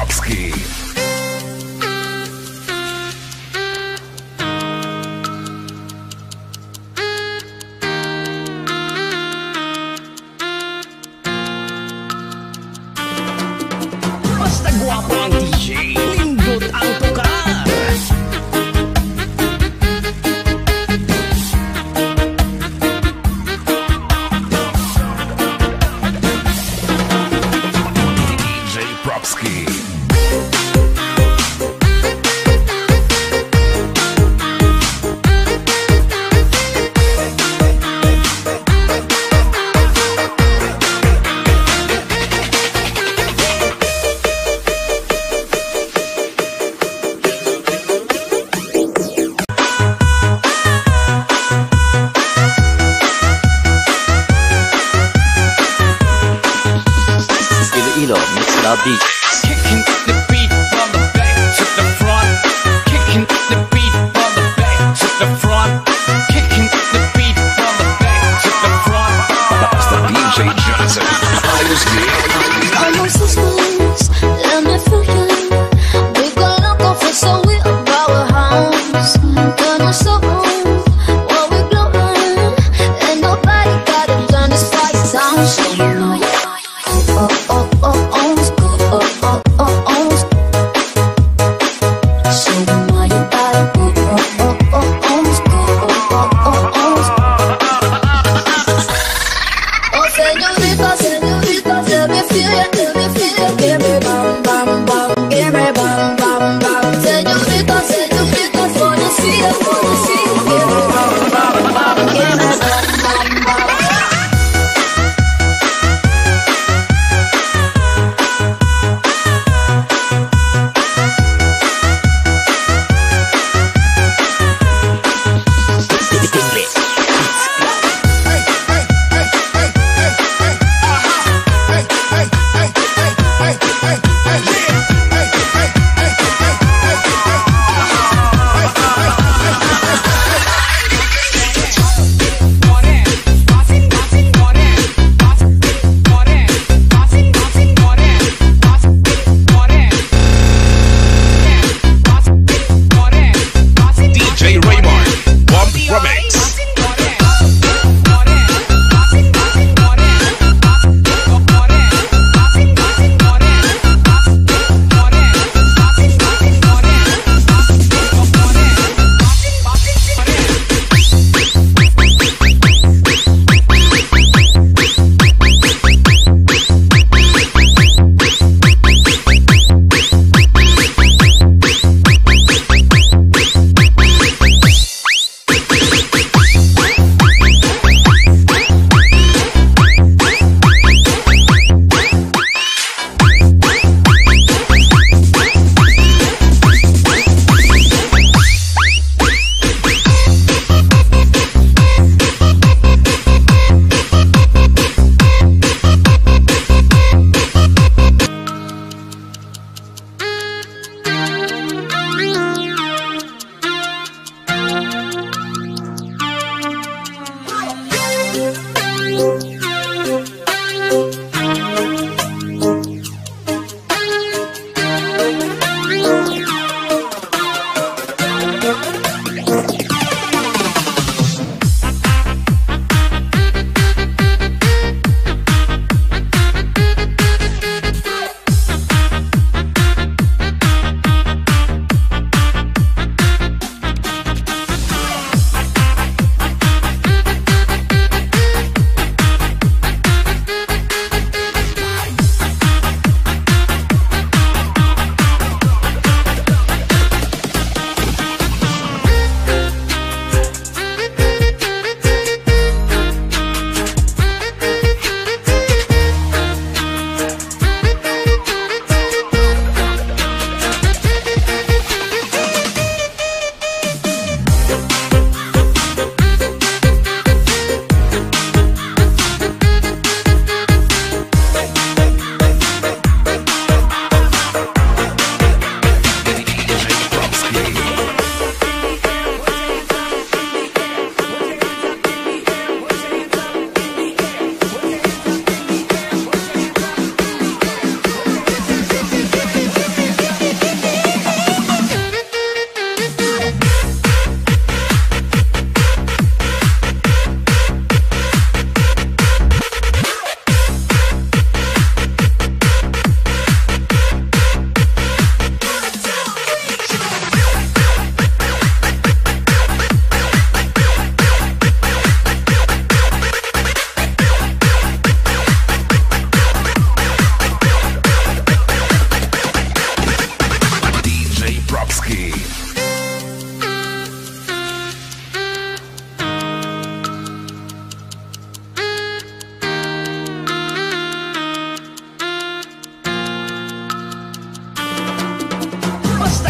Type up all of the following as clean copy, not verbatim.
Propski. Basta gwapo ang DJ, lindot ang tukar. DJ Propski. Iloilo Mix Love Beat. Kicking the beat from the back to the front. Kicking the beat from the back to the front. Kicking the beat from the back to the front. Basta DJ Johnson. Ayos din. Almost as close, let me feel you. We gonna go for so we about our house. Gonna so while we blowing, and nobody gotta turn this fire down. So you know, oh, oh, oh, oh, oh, oh.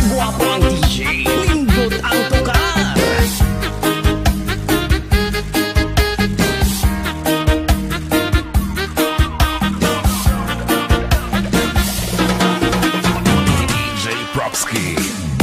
Gwapo ang DJ, lindot ang tukar. DJ Propski.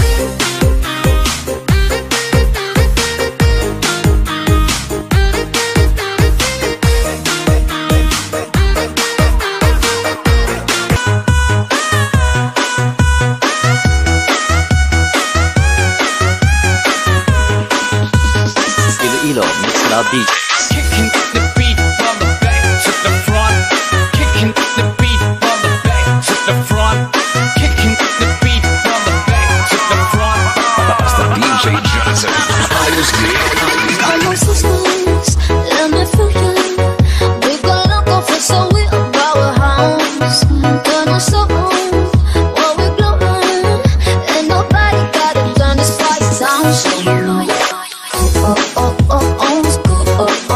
Iloilo Mix Love Beat. Kicking the beat from the back to the front. Kicking the beat from the back to the front. Kicking the beat from the back to the front. Mr. DJ Johnson. Ayos game. Amongst the stars, let me feel you. We gon' look off it, so we about our house. Turn us on while we glowing. Ain't nobody gotta turn this fire down. So oh, oh, oh, oh, oh, it's good. Oh,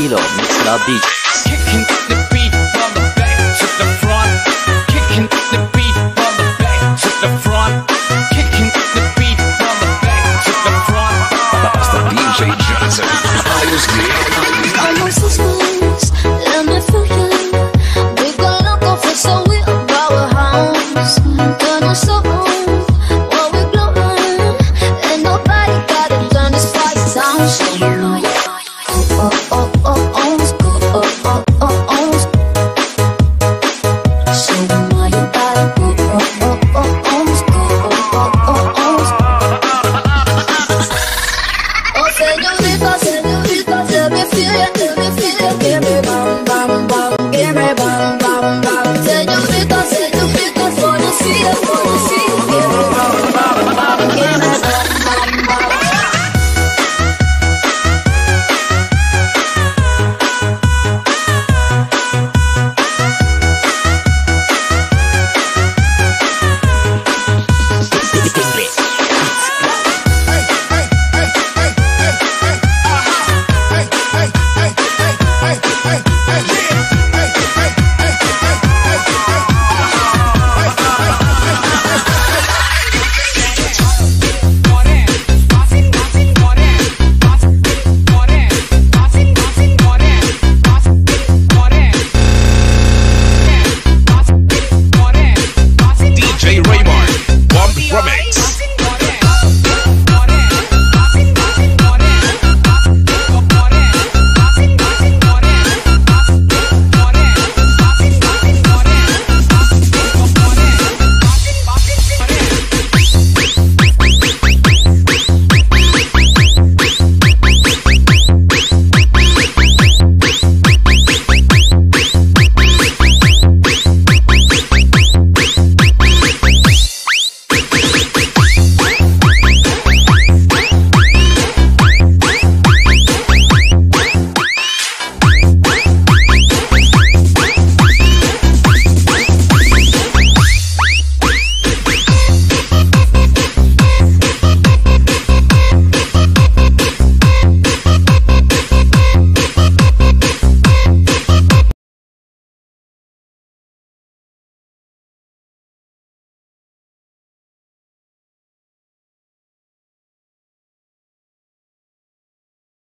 Iloilo, Mix Love DJ. Kicking the beat from the back to the front. Kicking the beat from the back to the front. Kicking the beat from the back to the front. Master DJ Johnson. Highest